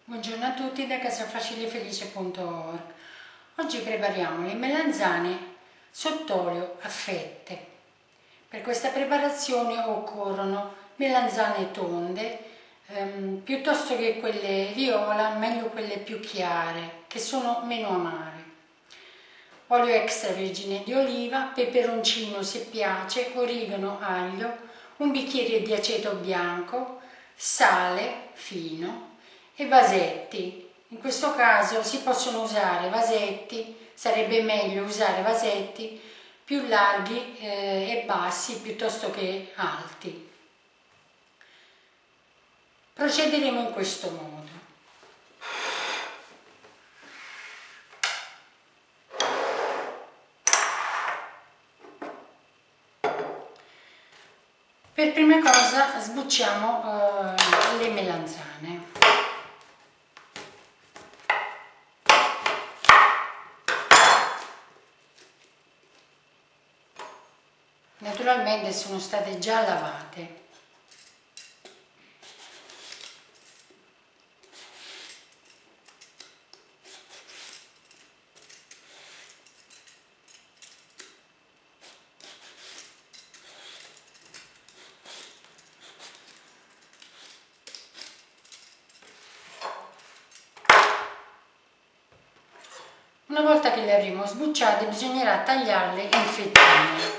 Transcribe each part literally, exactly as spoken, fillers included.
Buongiorno a tutti da casafacilefelice punto org. Oggi prepariamo le melanzane sott'olio a fette. Per questa preparazione occorrono melanzane tonde, ehm, piuttosto che quelle viola, meglio quelle più chiare, che sono meno amare. Olio extravergine di oliva, peperoncino se piace, origano, aglio, un bicchiere di aceto bianco, sale fino e vasetti. In questo caso si possono usare vasetti, sarebbe meglio usare vasetti più larghi eh, e bassi piuttosto che alti. Procederemo in questo modo. Per prima cosa sbucciamo eh, le melanzane. Naturalmente sono state già lavate. Una volta che le avremo sbucciate bisognerà tagliarle in fettine.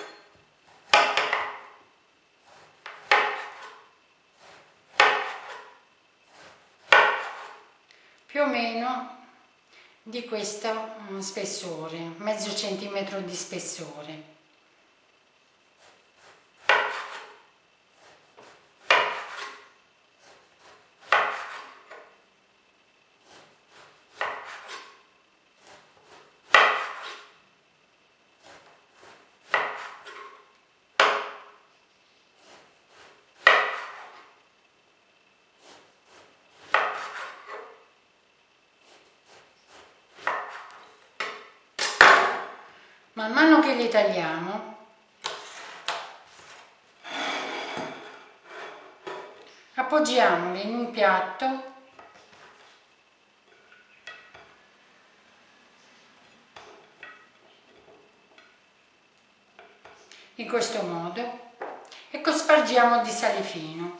Più o meno di questo spessore, mezzo centimetro di spessore. Man mano che li tagliamo, appoggiamoli in un piatto in questo modo e cospargiamo di sale fino.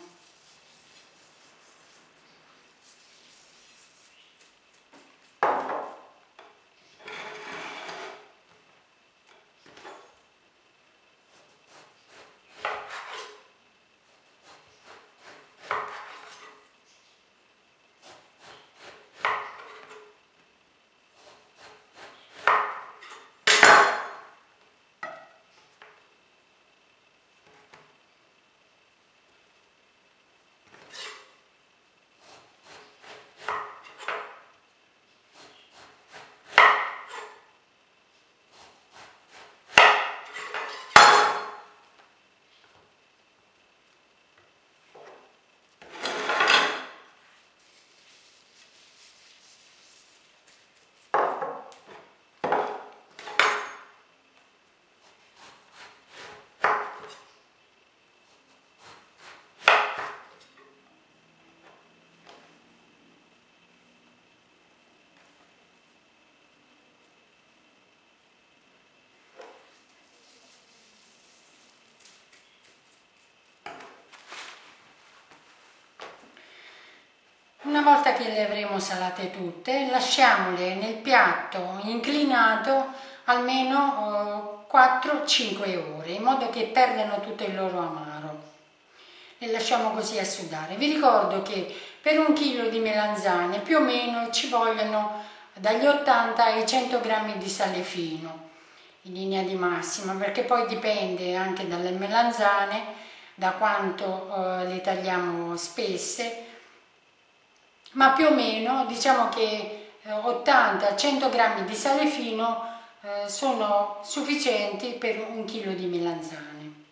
Una volta che le avremo salate tutte, lasciamole nel piatto inclinato almeno quattro cinque ore, in modo che perdano tutto il loro amaro. Le lasciamo così a sudare. Vi ricordo che per un chilo di melanzane più o meno ci vogliono dagli ottanta ai cento grammi di sale fino, in linea di massima, perché poi dipende anche dalle melanzane, da quanto eh, le tagliamo spesse, ma più o meno diciamo che ottanta cento grammi di sale fino eh, sono sufficienti per un chilo di melanzane.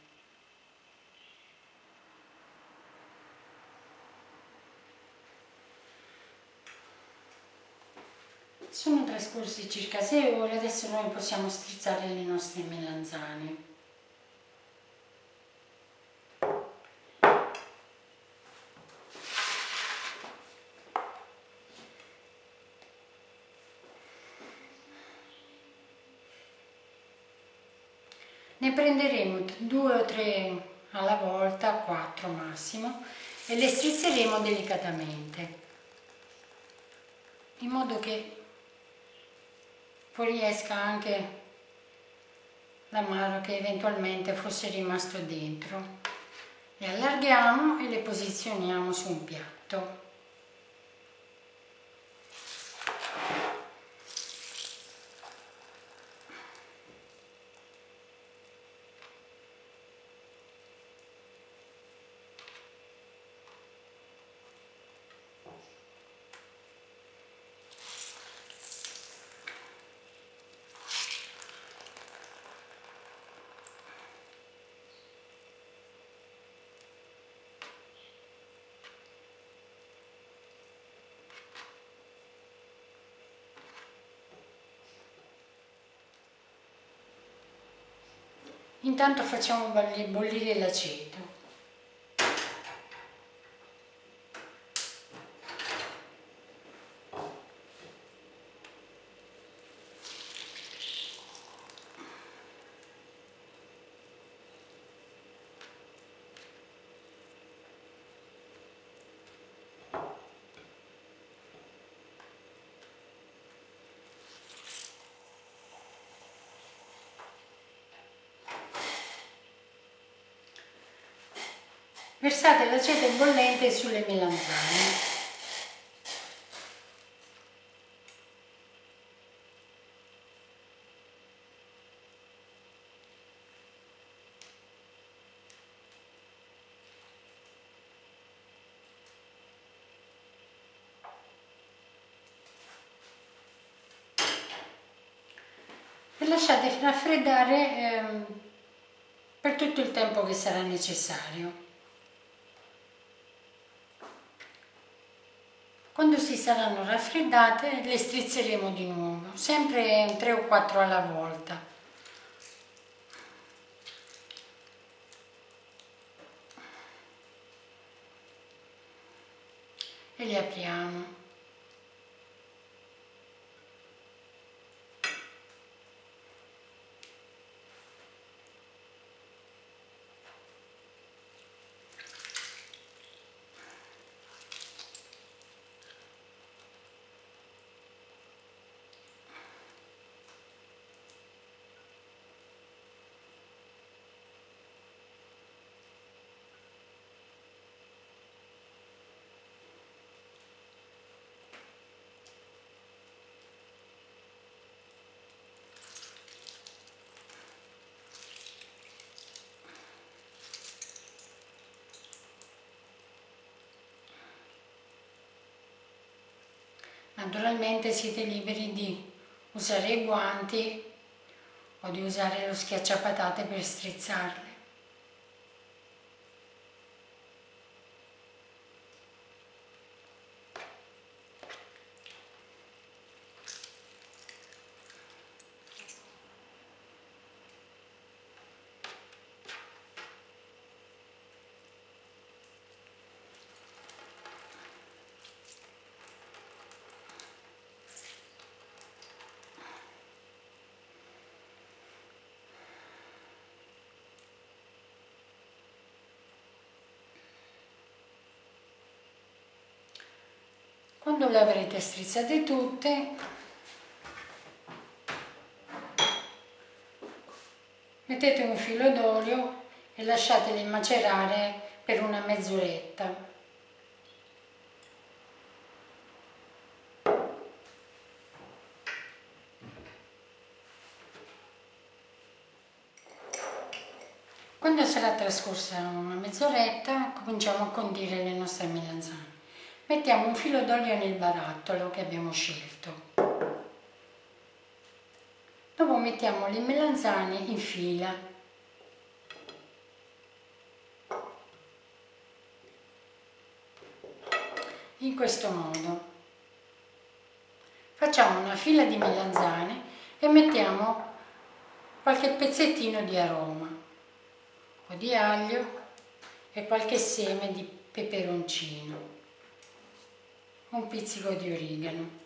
Sono trascorsi circa sei ore, adesso noi possiamo strizzare le nostre melanzane. Ne prenderemo due o tre alla volta, quattro massimo, e le strizzeremo delicatamente, in modo che fuoriesca anche l'amaro che eventualmente fosse rimasto dentro. Le allarghiamo e le posizioniamo su un piatto. Intanto facciamo bollire l'aceto. Versate l'aceto bollente sulle melanzane. E lasciate raffreddare ehm, per tutto il tempo che sarà necessario. Quando si saranno raffreddate le strizzeremo di nuovo, sempre tre o quattro alla volta. E le apriamo. Naturalmente siete liberi di usare i guanti o di usare lo schiacciapatate per strizzarle. Quando le avrete strizzate tutte, mettete un filo d'olio e lasciatele macerare per una mezz'oretta. Quando sarà trascorsa una mezz'oretta, cominciamo a condire le nostre melanzane. Mettiamo un filo d'olio nel barattolo che abbiamo scelto. Dopo mettiamo le melanzane in fila. In questo modo. Facciamo una fila di melanzane e mettiamo qualche pezzettino di aroma, un po' di aglio e qualche seme di peperoncino, un pizzico di origano.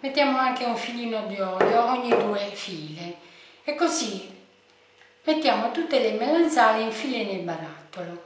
mettiamo anche un filino di olio ogni due file e così mettiamo tutte le melanzane in file nel barattolo.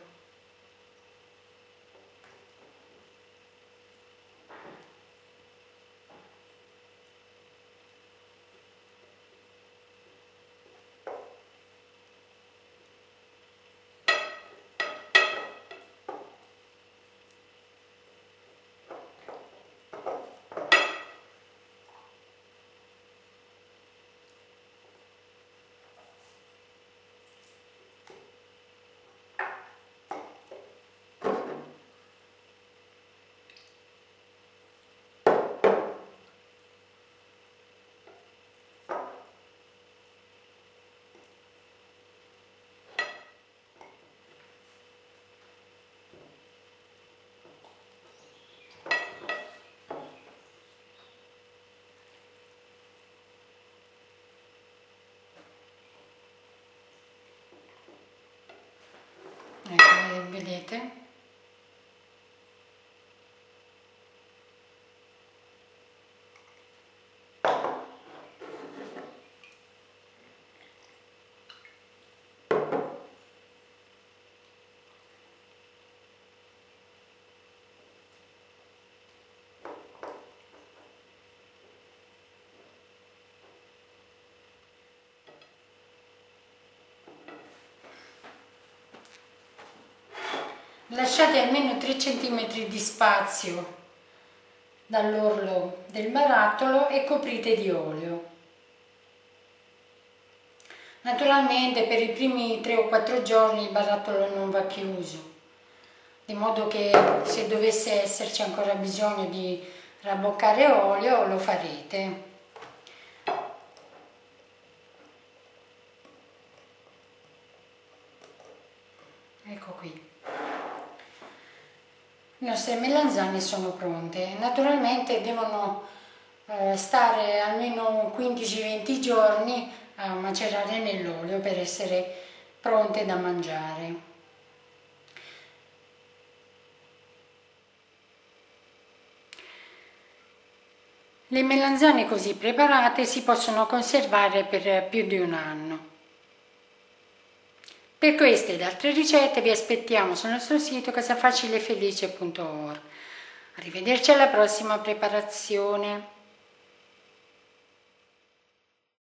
Ecco, vedete? Lasciate almeno tre centimetri di spazio dall'orlo del barattolo e coprite di olio. Naturalmente per i primi tre o quattro giorni il barattolo non va chiuso, di modo che se dovesse esserci ancora bisogno di rabboccare olio lo farete. Ecco qui. Le nostre melanzane sono pronte, naturalmente devono eh, stare almeno quindici venti giorni a macerare nell'olio per essere pronte da mangiare. Le melanzane così preparate si possono conservare per più di un anno. Per queste ed altre ricette vi aspettiamo sul nostro sito casa facile felice punto org. Arrivederci alla prossima preparazione.